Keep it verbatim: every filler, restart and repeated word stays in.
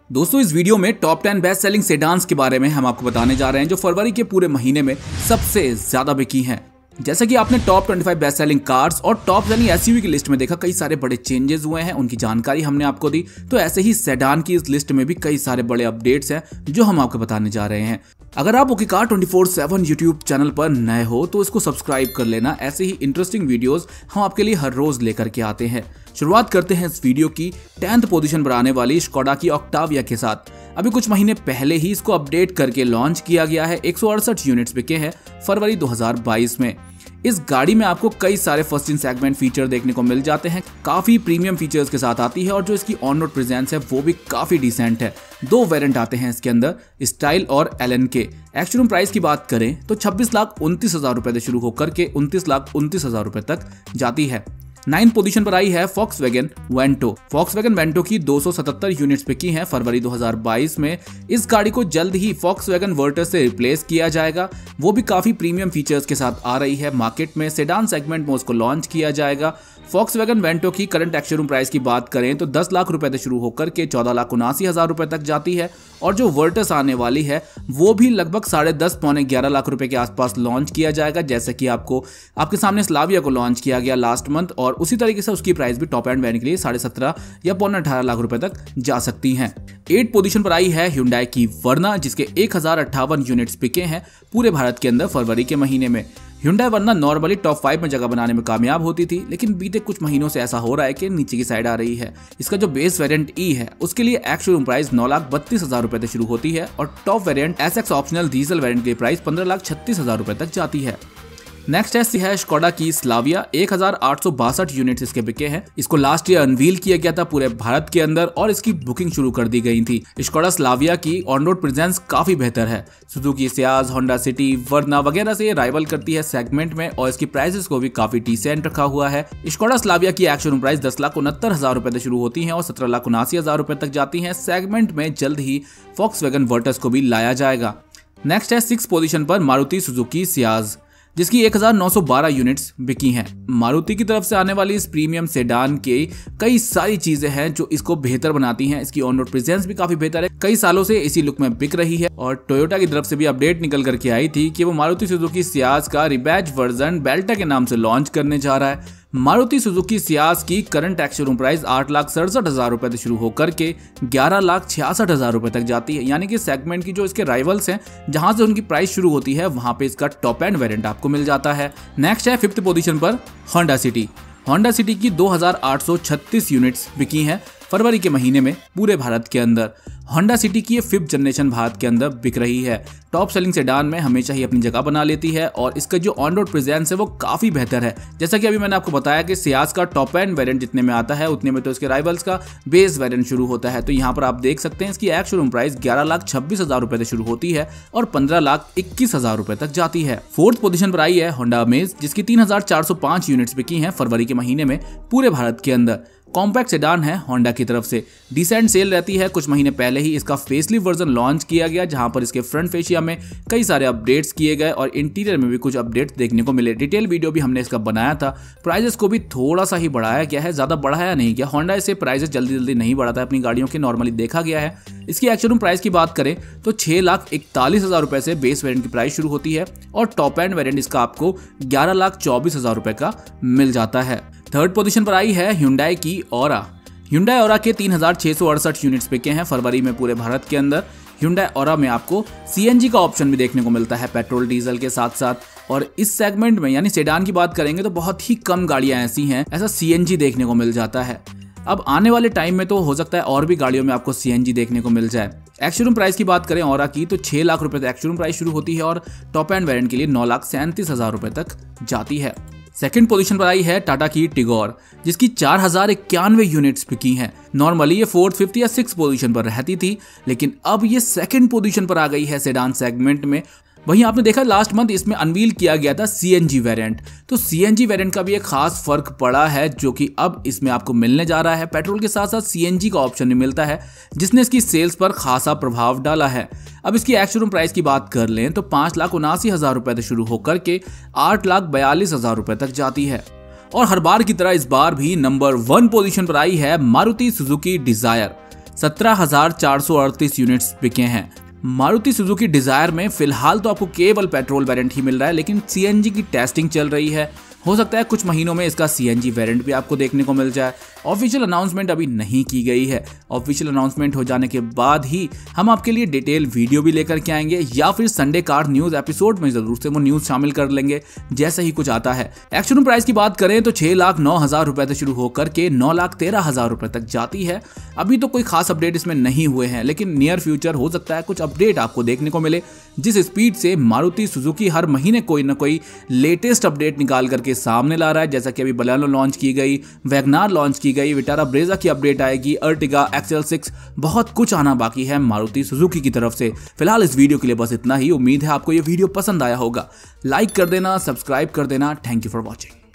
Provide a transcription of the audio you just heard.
दोस्तों इस वीडियो में top ten best selling sedans के बारे में हम आपको बताने जा रहे हैं जो फरवरी के पूरे महीने में सबसे ज्यादा बिकी हैं। जैसा कि आपने टॉप पच्चीस बेस्ट सेलिंग कार्स और टॉप सेलिंग एसयूवी की लिस्ट में देखा, कई सारे बड़े चेंजेस हुए हैं, उनकी जानकारी हमने आपको दी। तो ऐसे ही सेडान की इस लिस्ट में भी कई सारे बड़े अपडेट्स हैं जो हम आपको बताने जा रहे हैं। अगर आप okay car twenty four seven YouTube channel पर नए हो तो इसको सब्सक्राइब कर लेना। ऐसे ही इंटरेस्टिंग वीडियोस हम आपके लिए हर रोज लेकर के आते हैं। शुरुआत करते हैं इस वीडियो की टेंथ पोजीशन पर आने वाली स्कोडा की ऑक्टाविया के साथ। अभी कुछ महीने पहले ही इसको अपडेट करके लॉन्च किया गया है। एक सौ अड़सठ यूनिट्स बिके हैं फरवरी दो हज़ार बाईस में। इस गाड़ी में आपको कई सारे फर्स्ट इन सेगमेंट फीचर देखने को मिल जाते हैं, काफी प्रीमियम फीचर्स के साथ आती है और जो इसकी ऑन रोड प्रेजेंस है वो भी काफी डिसेंट है। दो वेरिएंट आते हैं इसके अंदर, स्टाइल और एलएन के। एक्चुअल प्राइस की बात करें तो छब्बीस लाख उनतीस हजार रुपए से शुरू होकर के उनतीस लाख उनतीस हजार रुपए तक जाती है। नाइन्थ पोजीशन पर आई है फॉक्सवैगन वेंटो। फॉक्सवैगन वेंटो की दो सौ सतहत्तर यूनिट्स बिकी हैं फरवरी दो हज़ार बाईस में। इस गाड़ी को जल्द ही फॉक्सवैगन वर्टस से रिप्लेस किया जाएगा, वो भी काफी प्रीमियम फीचर्स के साथ आ रही है मार्केट में। सेडान सेगमेंट में उसको लॉन्च किया जाएगा। फॉक्सवैगन वेंटो की करंट एक्चुअल प्राइस की बात करें तो दस लाख रुपए से शुरू होकर के चौदह लाख उनासी हजार रुपए तक जाती है और जो वर्टस आने वाली है वो भी लगभग साढ़े दस पौने ग्यारह लाख रुपए के आसपास लॉन्च किया जाएगा। जैसे कि आपको आपके सामने स्लाविया को लॉन्च किया गया लास्ट मंथ और उसी तरीके से उसकी प्राइस भी टॉप एंड वेरिएंट के लिए साढ़े सत्रह या पौने अठारह लाख रुपए तक जा सकती हैं। एट पोजीशन पर आई है Hyundai की वर्ना, जिसके एक हजार अट्ठावन यूनिट्स बिके हैं पूरे भारत के अंदर फरवरी के महीने में। Hyundai Verna normally top five में जगह बनाने में कामयाब होती थी, लेकिन बीते कुछ महीनों से ऐसा हो रहा है कि नीचे की साइड आ रही है। इसका जो बेस वेरिएंट ई है उसके लिए एक्चुअल प्राइस नौ लाख बत्तीस हजार रुपए से शुरू होती है और top variant S X optional diesel variant की प्राइस पंद्रह लाख छत्तीस हजार रुपए तक जाती है। नेक्स्ट है स्कोडा की स्लाविया। एक हजार आठ सौ बासठ यूनिट्स इसके बिके हैं। इसको लास्ट ईयर अनवील किया गया था पूरे भारत के अंदर और इसकी बुकिंग शुरू कर दी गई थी। स्कोडा स्लाविया की ऑन रोड प्रेजेंस काफी बेहतर है। Suzuki Ciaz, Honda City, Verna वगैरह से ये राइवल करती है सेगमेंट में और इसकी प्राइसेस को भी काफी डिसेंट रखा हुआ है। स्कोडा स्लाविया की एक्चुअल प्राइस दस लाख उनहत्तर हजार रुपए से शुरू होती है और सत्रह लाख उनासी हजार रुपए तक जाती है। सेगमेंट में जल्द ही फॉक्सवैगन वर्टस को भी लाया जाएगा। नेक्स्ट है सिक्स पोजीशन पर मारुति सुजुकी सियाज, जिसकी एक हजार नौ सौ बारह यूनिट्स बिकी हैं। मारुति की तरफ से आने वाली इस प्रीमियम सेडान के कई सारी चीजें हैं जो इसको बेहतर बनाती हैं। इसकी ऑन रोड प्रेजेंस भी काफी बेहतर है, कई सालों से इसी लुक में बिक रही है और टोयोटा की तरफ से भी अपडेट निकल करके आई थी कि वो मारुति सुजुकी सियाज का रिबैच वर्जन बेल्टा के नाम से लॉन्च करने जा रहा है। मारुति सुजुकी सियाज की करंट एक्चुअल प्राइस आठ लाख सड़सठ हजार रुपए से शुरू होकर के ग्यारह लाख छियासठ हजार रुपए तक जाती है। यानी कि सेगमेंट की जो इसके राइवल्स हैं जहां से उनकी प्राइस शुरू होती है वहां पे इसका टॉप एंड वेरिएंट आपको मिल जाता है। नेक्स्ट है फिफ्थ पोजीशन पर होंडा सिटी। होंडा सिटी की दो हजार आठ सौ छत्तीस यूनिट्स बिकी हैं फरवरी के महीने में पूरे भारत के अंदर। होंडा सिटी की ये फिफ्थ जनरेशन भारत के अंदर बिक रही है। टॉप सेलिंग सेडान में हमेशा ही अपनी जगह बना लेती है और इसका जो ऑन रोड प्रेजेंस है वो काफी बेहतर है। जैसा कि अभी मैंने आपको बताया कि सियाज का टॉप एंड वेरिएंट जितने में आता है उतने में तो इसके राइवल्स का बेस वेरिएंट शुरू होता है। तो यहाँ पर आप देख सकते हैं इसकी एक्चुअल प्राइस ग्यारह लाख छब्बीस हजार रुपए से शुरू होती है और पंद्रह लाख इक्कीस हजार रुपए तक जाती है। फोर्थ पोजीशन पर आई है होंडा अमेज, जिसकी तीन हजार चार सौ पांच यूनिट्स बिकी हैं फरवरी के महीने में पूरे भारत के अंदर। कॉम्पैक्ट सेडान है होंडा की तरफ से, डिसेंट सेल रहती है। कुछ महीने पहले ही इसका फेसलिफ्ट वर्जन लॉन्च किया गया जहां पर इसके फ्रंट फेशिया में कई सारे अपडेट्स किए गए और इंटीरियर में भी कुछ अपडेट्स देखने को मिले। डिटेल वीडियो भी हमने इसका बनाया था। प्राइजेस को भी थोड़ा सा ही बढ़ाया गया है, ज्यादा बढ़ाया नहीं गया। होंडा इसे प्राइजेस जल्दी जल्दी नहीं बढ़ाता है अपनी गाड़ियों के, नॉर्मली देखा गया है। इसकी एक्चुअल प्राइस की बात करें तो छह लाख इकतालीस हजार रुपए से बेस वेरिएंट की प्राइस शुरू होती है और टॉप एंड वेरिएंट इसका आपको ग्यारह लाख चौबीस हजार रुपए का मिल जाता है। थर्ड पोजीशन पर आई है Hyundai की ओरा। Hyundai ओरा के तीन हजार छह सौ अड़सठ यूनिट्स बिके हैं फरवरी में पूरे भारत के अंदर। Hyundai ओरा में आपको सीएनजी का ऑप्शन भी देखने को मिलता है पेट्रोल डीजल के साथ साथ। और इस सेगमेंट में यानी सेडान की बात करेंगे तो बहुत ही कम गाड़ियां ऐसी हैं ऐसा सीएनजी देखने को मिल जाता है। अब आने वाले टाइम में तो हो सकता है और भी गाड़ियों में आपको सीएनजी देखने को मिल जाए। एक्चुअल प्राइस की बात करें ओरा की तो छह लाख रुपए तक एक्चुअल प्राइस शुरू होती है और टॉप एंड वेरिएंट के लिए नौ लाख सैंतीस हजार रुपए तक जाती है। सेकंड पोजीशन पर आई है टाटा की टिगोर, जिसकी चार हजार इक्यानवे यूनिट्स बिकी हैं। नॉर्मली ये फोर्थ, फिफ्थ या सिक्स पोजीशन पर रहती थी, लेकिन अब ये सेकंड पोजीशन पर आ गई है सेडान सेगमेंट में। वहीं आपने देखा लास्ट मंथ इसमें अनवील किया गया था सीएनजी वेरिएंट, तो सीएनजी वेरिएंट का भी एक खास फर्क पड़ा है जो कि अब इसमें आपको मिलने जा रहा है। पेट्रोल के साथ साथ सीएनजी का ऑप्शन भी मिलता है जिसने इसकी सेल्स पर खासा प्रभाव डाला है। अब इसकी एक्चुअल प्राइस की बात कर लें तो पांच लाख उनासी हजार रुपए से शुरू होकर के आठ लाख बयालीस हजार रुपए तक जाती है। और हर बार की तरह इस बार भी नंबर वन पोजीशन पर आई है मारुति सुजुकी डिजायर। सत्रह हजार चार सौ अड़तीस यूनिट्स बिके हैं। मारुति सुजुकी डिजायर में फिलहाल तो आपको केवल पेट्रोल वेरिएंट ही मिल रहा है, लेकिन सीएनजी की टेस्टिंग चल रही है। हो सकता है कुछ महीनों में इसका सीएनजी वेरिएंट भी आपको देखने को मिल जाए। ऑफिशियल अनाउंसमेंट अभी नहीं की गई है। ऑफिशियल अनाउंसमेंट हो जाने के बाद ही हम आपके लिए डिटेल वीडियो भी लेकर के आएंगे, या फिर संडे कार न्यूज एपिसोड में जरूर से वो न्यूज शामिल कर लेंगे जैसे ही कुछ आता है। एक्चुअल प्राइस की बात करें तो छह लाख नौ हजार रुपए से शुरू होकर के नौ लाख तेरह हजार रुपए तक जाती है। अभी तो कोई खास अपडेट इसमें नहीं हुए हैं, लेकिन नियर फ्यूचर हो सकता है कुछ अपडेट आपको देखने को मिले। जिस स्पीड से मारुति सुजुकी हर महीने कोई ना कोई लेटेस्ट अपडेट निकाल करके सामने ला रहा है, जैसा कि अभी बलेनो लॉन्च की गई, वैगनार लॉन्च की गई, विटारा ब्रेजा की अपडेट आएगी, अर्टिगा, एक्सएल सिक्स, बहुत कुछ आना बाकी है मारुति सुजुकी की तरफ से। फिलहाल इस वीडियो के लिए बस इतना ही। उम्मीद है आपको ये वीडियो पसंद आया होगा। लाइक कर देना, सब्सक्राइब कर देना। Thank you for watching.